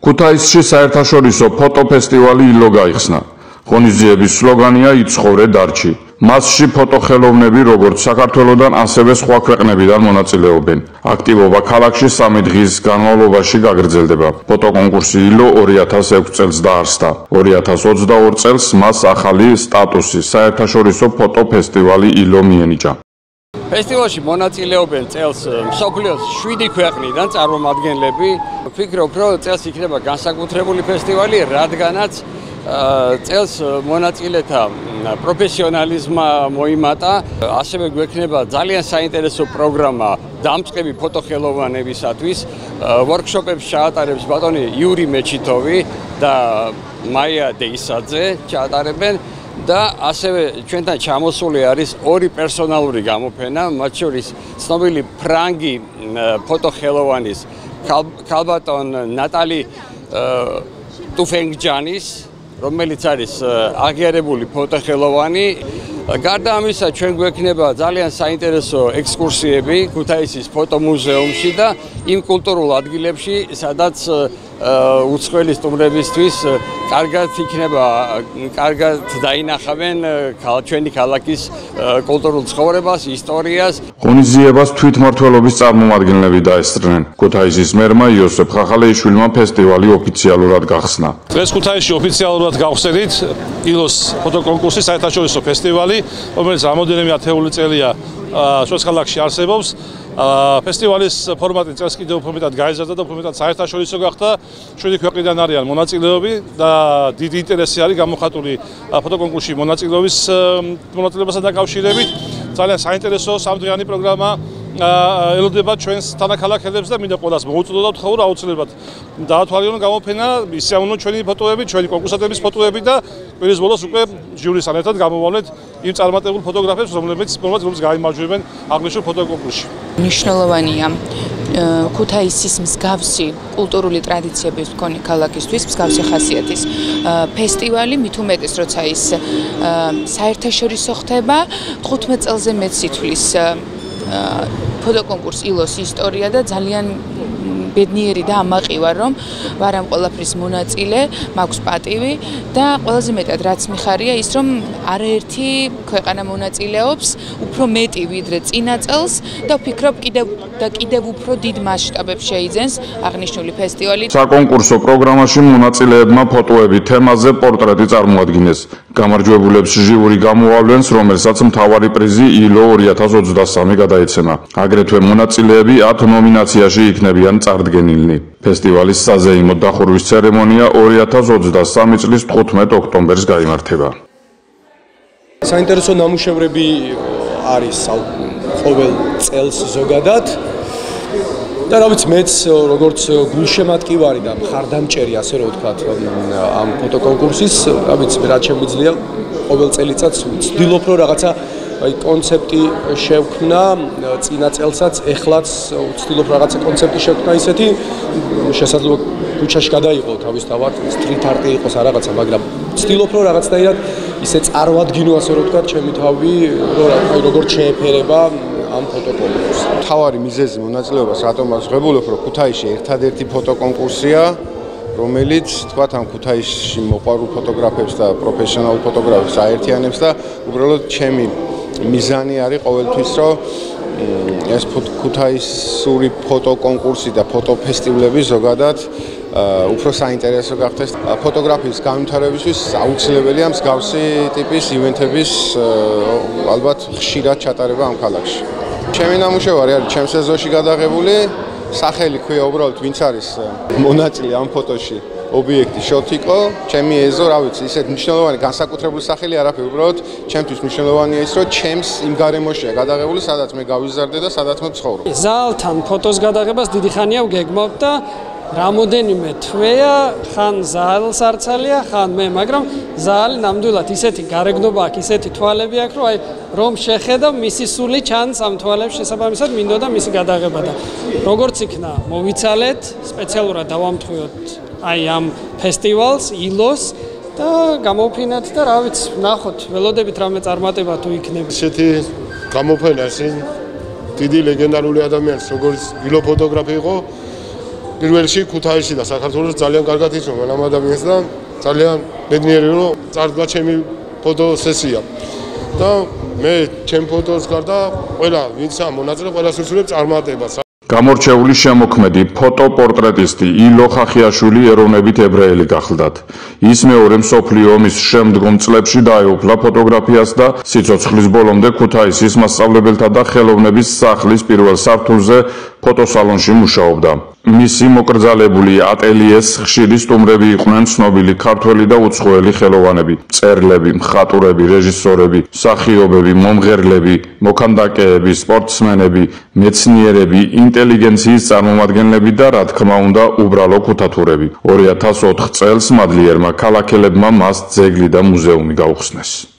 ქუთაისში საერთაშორისო ფოტოფესტივალი ილო გაიხსნა. ღონისძიების სლოგანია იცხოვრე დარჩი. მასში ფოტოხელოვნები როგორც საქართველოდან, ასევე სხვა ქვეყნებიდან მონაწილეობენ. აქტივობა ქალაქში 3 დღის განმავლობაში გაგრძელდება. ფოტოკონკურსი ილო 2006 წელს დაარსდა. 2022 წელს მას ახალი სტატუსი საერთაშორისო ფოტოფესტივალი ილო მიენიჭა. ფესტივალში მონაწილეობენ წელს მსოფლიოს 7 ქვეყნიდან წარმომადგენლები. ვფიქრობ, რომ წელს იქნება განსაკუთრებული ფესტივალი, რადგანაც წელს მონაწილეთა პროფესიონალიზმმა მოიმატა, ასევე გვექნება ძალიან საინტერესო პროგრამა დამწყები ფოტოხელოვანებისათვის. ვორქშოპებს ჩაატარებს ბატონი იური მეჩითოვი და მაია დეისაძე ჩაატარებენ და ასევე ჩვენთან ჩამოსული არის 2 პერსონალური გამოფენა, მათ შორის ცნობილი ფრანგი ფოტოხელოვანის ქალბატონ ნატალი ტუფენგჯანის, რომელიც არის აღიარებული ფოტოხელოვანი. გარდა ამისა, ჩვენ გვექნება ძალიან საინტერესო ექსკურსიები ქუთაისის ფოტომუზეუმში და იმ კულტურულ ადგილებში, სადაც უცხოელი სტუმრებისთვის კარგად დაინახავენ ჩვენი ქალაქის კულტურულ ცხოვრებას, ისტორიას. ღონისძიებას თვითმმართველობის წარმომადგენლები დაესწრნენ. ქუთაისის მერმა იოსებ ხახალეიშვილმა ფესტივალი ოფიციალურად გახსნა. დღეს ქუთაისში ოფიციალურად გავხსენით ილოს ფოტოკონკურსი, საერთაშორისო ფესტივალი, რომელიც რამოდენიმე ათეული წელია ჩვენს ქალაქში არსებობს. ფესტივალის ფორმატი წელს კიდევ უფრო მეტად გაიზარდა და უფრო მეტად საერთაშორისო გახდა. 7 ქვეყნიდან არიან მონაწილეები და დიდი ინტერესი არის გამოხატული ფოტოკონკურსში მონაწილეობასთან დაკავშირებით. ძალიან საინტერესო 3 დღიანი პროგრამა ელოდება ჩვენს თანაქალაქელებს და მინდა ყველას მოუწოდოთ და ვთხოვო, რომ აუცილებლად დაათვალიერონ გამოფენა, ისიამოვნონ ჩვენი ფოტოები, ჩვენი კონკურსანტების ფოტოები და კვირის ბოლოს უკვე ჟიურისთან ერთად გამოვავლეთ იმ წარმატებულ ფოტოგრაფებს, რომლებიც გაიმარჯვებენ აღნიშნულ ფოტოკონკურსში. მნიშვნელოვანია ქუთაისის მსგავსი კულტურული ტრადიციების მქონე ქალაქისთვის მსგავსი ხასიათის ფესტივალი, მით უმეტეს როცა ის საერთაშორისო ხდება, 15 წელზე მეტ სითვლის ფოტოკონკურს ილოს ისტორია და ძალიან ბედნიერი და ამაყი ვარ, რომ ვარ ამ ყველაფრის მონაწილე, მაქვს პატივი და ყველაზე მეტად რაც მიხარია ის, რომ არაერთი ქვეყანა მონაწილეობს, უფრო მეტი ვიდრე წინა წელს და ვფიქრობ კიდევ უფრო დიდ მასშტაბებს შეიძენს აღნიშნული ფესტივალი. საკონკურსო პროგრამაში მონაწილეებმა ფოტოები თემაზე პორტრეტი წარმოადგინეს. გამარჯვებულებს ჟიური გამოავლენს, რომელსაც მთავარი პრიზი ილო 2023 გადაეცემა. აგრეთვე მონაწილეები 10 ნომინაციაში იქნებიან წარდგენილნი. ფესტივალის საზეიმო დახურვის ცერემონია 2023 წლის 15 ოქტომბერს გაიმართება. საინტერესო ნამუშევრები არის ყოველ წელს ზოგადად. და რა ვიცი, მეც როგორც გულშემატკივარი და მხარდამჭერი, ასე რომ ვთქვათ, ამ ფოტოკონკურსის, რა ვიცი, რაც შემიძლია ყოველ წელიწადს ვცდილობ, რომ რაღაცა კონცეპტი შევქმნა, წინა წელსაც, ეხლაც ვცდილობ რაღაცა კონცეპტი შევქმნა ისეთი, შესაძლოა ქუჩაში გადაიყო თავისთავად, სტრით არტი იყოს ან რაღაცა, მაგრამ ვცდილობ, რომ რაღაცნაირად ისე წარვადგინო, ასე რომ ვთქვათ, ჩემი თავი, როგორ შეეფერება ამ ფოტოკონკურსს. მთავარი მიზეზი მონაწილეობას რატომ აქვს ღებულობ, რომ ქუთაისში ერთადერთი ფოტოკონკურსია, რომელიც თქვათ ამ ქუთაისში მოყვარულ ფოტოგრაფებს და პროფესიონალურ ფოტოგრაფებს აერთიანებს და უბრალოდ ჩემი მიზანი არის ყოველთვის, რომ ეს ქუთაისური ფოტოკონკურსი და ფოტოფესტივალები ზოგადად უფრო საინტერესო გახდეს. ფოტოგრაფიის განვითარებისთვის აუცილებელია მსგავსი ტიპის ივენთების ალბათ ხშირად ჩატარება ამ ქალაქში. ჩემი ნამუშევარი არის ჩემს ეზოში გადაღებული, სახელი ქვია უბრალოდ ვინც არის მონაწილე ამ ფოტოში. ობიექტი შოთიკო, ჩემი ეზო, რა ვიცი, ისეთ მნიშვნელოვანი განსაკუთრებული სახელი არაფერი, უბრალოდ ჩემთვის მნიშვნელოვანია ის, რომ ჩემს იმ გარემოშია გადაღებული, სადაც მე გავიზარდე და სადაც მე ვცხოვრობ. ზალთან ფოტოს გადაღებას დიდი ხანია ვგეგმავ და რამოდენიმე თვეა, ხან ზალს არცალია, ხან მე, მაგრამ ზალი ნამდვილად ისეთი გარეგნობა აქვს, ისეთი თვალები აქვს, რომ რომ შეხედავ მისი სული ჩანს ამ თვალებს, შესაბამისად მინდოდა მისი გადაღება და როგორც იქნა მოვიცალეთ, სპეციალურად დავამტყუოთ ამ ფესტივალს, ილოს და გამოვფინათ და რა ვიცი, ნახოთ, ველოდებით რამე წარმატება თუ იქნება. ესეთი გამოფენა, დიდი ლეგენდარული ადამიანი, როგორც ილო ფოტოგრაფი იყო, პირველ რიგში ქუთაისში და საქართველოს ძალიან კარგად იცნობენ ამ ადამიანს და ძალიან ბედნიერი რომ წარდგა ჩემი ფოტოსესია. და მე ჩემ ფოტოს გარდა ყველა ვინც ამ მონაწილე ყველას ვისურვებ წარმატებას. გამორჩეული შემოქმედი ფოტოპორტრეტისტი ილო ხახიაშვილი ეროვნებით ებრაელი გახლდათ. ის მეორე მსოფლიო ომის შემდგომ წლებში დაეუფლა ფოტოგრაფიას და სიცოცხლის ბოლომდე ქუთაისის მასწავლებელთა და ხელოვნების სახლის პირველ სართულზე ფოტოსალონში მუშაობდა. მისი მოკრძალებული ატელიეს ხშირი სტუმრები იყვნენ ცნობილი ქართველი და უცხოელი ხელოვანები, მწერლები, მხატვრები, რეჟისორები, მსახიობები, მომღერლები, მოქანდაკეები, სპორტსმენები, მეცნიერები, ინტელიგენციის წარმომადგენლები და რა თქმა უნდა, უბრალო ქუთათურები. 2004 წელს მადლიერმა ქალაქელებმა მას ძეგლი და მუზეუმი გაუხსნეს.